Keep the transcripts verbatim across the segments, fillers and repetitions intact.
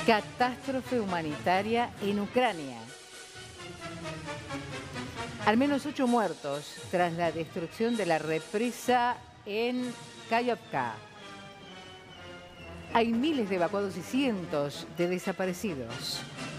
Catástrofe humanitaria en Ucrania. Al menos ocho muertos tras la destrucción de la represa en Kayovka. Hay miles de evacuados y cientos de desaparecidos.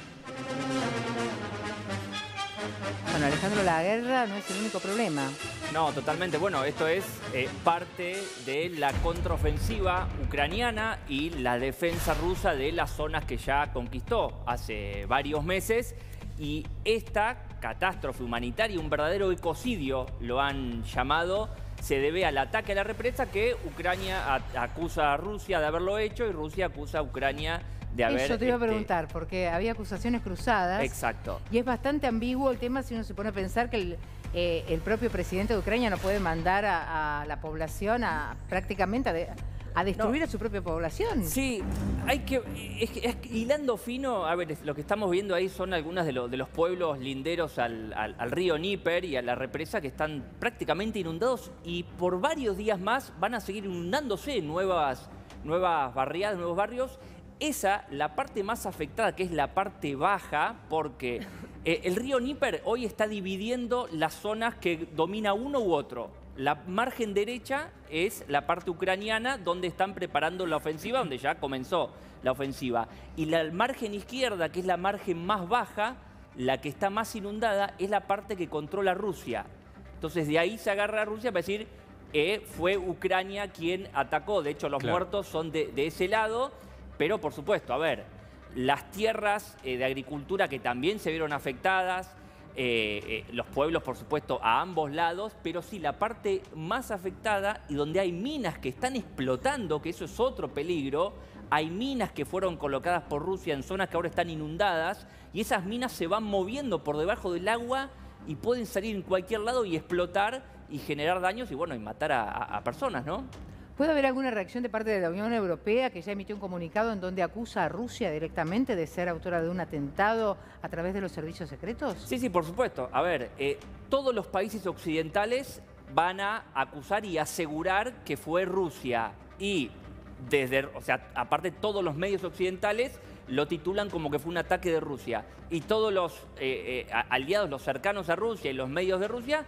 Bueno, Alejandro, la guerra no es el único problema. No, totalmente. Bueno, esto es eh, parte de la contraofensiva ucraniana y la defensa rusa de las zonas que ya conquistó hace varios meses. Y esta catástrofe humanitaria, un verdadero ecocidio, lo han llamado, se debe al ataque a la represa que Ucrania acusa a Rusia de haberlo hecho y Rusia acusa a Ucrania de haber... Eso te iba a este... preguntar, porque había acusaciones cruzadas. Exacto. Y es bastante ambiguo el tema si uno se pone a pensar que el, eh, el propio presidente de Ucrania no puede mandar a, a la población a prácticamente a, de, a destruir no. a su propia población. Sí, hay que... Es, es, hilando fino, a ver, lo que estamos viendo ahí son algunos de, lo, de los pueblos linderos al, al, al río Dnieper y a la represa que están prácticamente inundados y por varios días más van a seguir inundándose nuevas, nuevas barriadas, nuevos barrios. Esa, la parte más afectada, que es la parte baja, porque eh, el río Dnieper hoy está dividiendo las zonas que domina uno u otro. La margen derecha es la parte ucraniana, donde están preparando la ofensiva, donde ya comenzó la ofensiva. Y la margen izquierda, que es la margen más baja, la que está más inundada, es la parte que controla Rusia. Entonces de ahí se agarra a Rusia para decir, eh, fue Ucrania quien atacó. De hecho, los claro. muertos son de, de ese lado. Pero, por supuesto, a ver, las tierras eh, de agricultura que también se vieron afectadas, eh, eh, los pueblos, por supuesto, a ambos lados, pero sí, la parte más afectada y donde hay minas que están explotando, que eso es otro peligro, hay minas que fueron colocadas por Rusia en zonas que ahora están inundadas y esas minas se van moviendo por debajo del agua y pueden salir en cualquier lado y explotar y generar daños y, bueno, y matar a, a, a personas, ¿no? ¿Puede haber alguna reacción de parte de la Unión Europea que ya emitió un comunicado en donde acusa a Rusia directamente de ser autora de un atentado a través de los servicios secretos? Sí, sí, por supuesto. A ver, eh, todos los países occidentales van a acusar y asegurar que fue Rusia. Y desde, o sea, aparte todos los medios occidentales lo titulan como que fue un ataque de Rusia. Y todos los eh, eh, aliados, los cercanos a Rusia y los medios de Rusia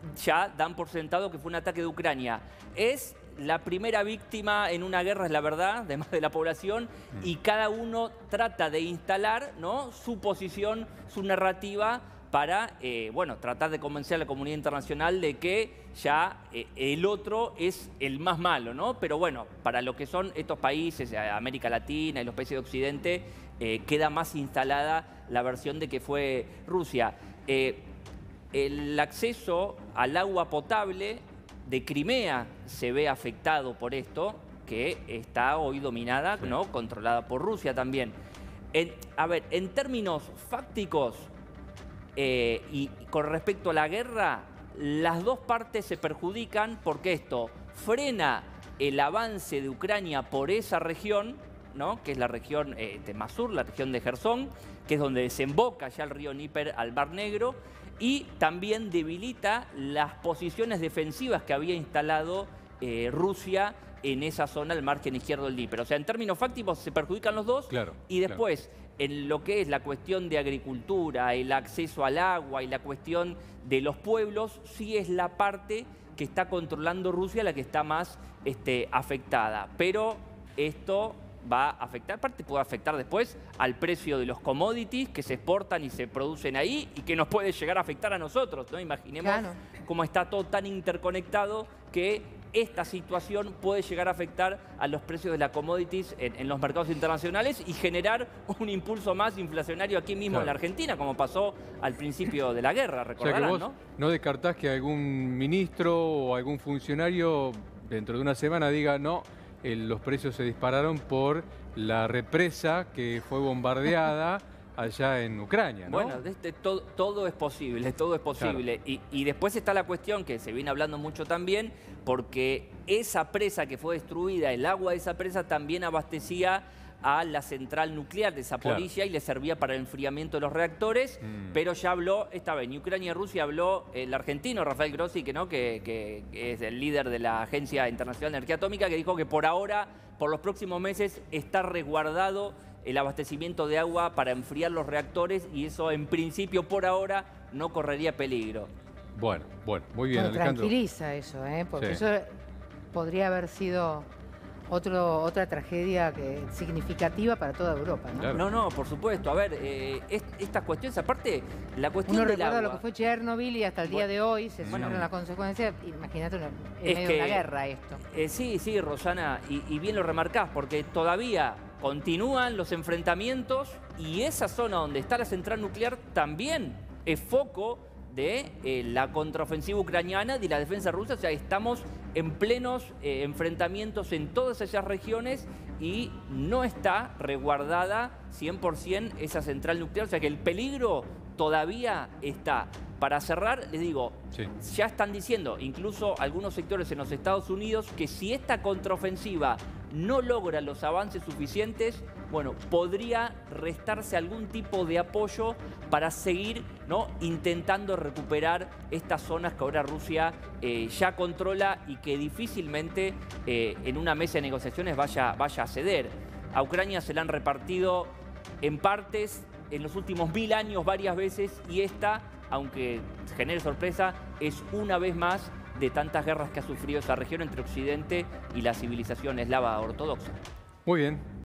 ya dan por sentado que fue un ataque de Ucrania. Es la primera víctima en una guerra, es la verdad, además de la población, y cada uno trata de instalar, ¿no?, su posición, su narrativa para, eh, bueno, tratar de convencer a la comunidad internacional de que ya eh, el otro es el más malo, ¿no? Pero bueno, para lo que son estos países, América Latina y los países de Occidente, eh, queda más instalada la versión de que fue Rusia. Eh, el acceso al agua potable de Crimea se ve afectado por esto, que está hoy dominada, sí. ¿no?, controlada por Rusia también. En, a ver, en términos fácticos eh, y con respecto a la guerra, las dos partes se perjudican porque esto frena el avance de Ucrania por esa región, ¿no?, que es la región eh, de Masur, la región de Jersón, que es donde desemboca ya el río Dnieper al Mar Negro, y también debilita las posiciones defensivas que había instalado eh, Rusia en esa zona, al margen izquierdo del Dnieper. O sea, en términos fácticos se perjudican los dos, claro, y después, claro. en lo que es la cuestión de agricultura, el acceso al agua y la cuestión de los pueblos, sí es la parte que está controlando Rusia la que está más este, afectada. Pero esto va a afectar, aparte puede afectar después al precio de los commodities que se exportan y se producen ahí y que nos puede llegar a afectar a nosotros, ¿no? Imaginemos claro. cómo está todo tan interconectado que esta situación puede llegar a afectar a los precios de las commodities en, en los mercados internacionales y generar un impulso más inflacionario aquí mismo claro. en la Argentina, como pasó al principio de la guerra, recordarán, o sea que vos ¿no? no descartás que algún ministro o algún funcionario dentro de una semana diga no, Eh, los precios se dispararon por la represa que fue bombardeada allá en Ucrania, ¿no? Bueno, este, todo, todo es posible, todo es posible. Claro. Y, y después está la cuestión que se viene hablando mucho también, porque esa presa que fue destruida, el agua de esa presa también abastecía a la central nuclear de Zaporizhia, claro. y le servía para el enfriamiento de los reactores, mm. pero ya habló, esta vez, ni Ucrania ni Rusia, habló el argentino Rafael Grossi, que, ¿no? que, que, que es el líder de la Agencia Internacional de Energía Atómica, que dijo que por ahora, por los próximos meses, está resguardado el abastecimiento de agua para enfriar los reactores y eso en principio por ahora no correría peligro. Bueno, bueno, muy bien, Bueno, Alejandro. tranquiliza eso, ¿eh? Porque Sí. eso podría haber sido otro, otra tragedia que, significativa para toda Europa, ¿no? Claro. No, no, por supuesto. A ver, eh, es- estas cuestiones, aparte, la cuestión Uno del recuerda agua... lo que fue Chernobyl y hasta el día Bueno, de hoy se bueno. sufren las consecuencias. Imagínate una- en Es medio que- de una guerra esto. Eh, sí, sí, Rosana, y, y bien lo remarcás, porque todavía continúan los enfrentamientos y esa zona donde está la central nuclear también es foco de eh, la contraofensiva ucraniana y de la defensa rusa. O sea, estamos en plenos eh, enfrentamientos en todas esas regiones y no está resguardada cien por ciento esa central nuclear. O sea, que el peligro todavía está. Para cerrar, les digo, Sí. ya están diciendo, incluso algunos sectores en los Estados Unidos, que si esta contraofensiva no logra los avances suficientes, bueno, podría restarse algún tipo de apoyo para seguir, ¿no?, intentando recuperar estas zonas que ahora Rusia eh, ya controla y que difícilmente eh, en una mesa de negociaciones vaya, vaya a ceder. A Ucrania se la han repartido en partes en los últimos mil años varias veces y esta, aunque genere sorpresa, es una vez más de tantas guerras que ha sufrido esa región entre Occidente y la civilización eslava ortodoxa. Muy bien.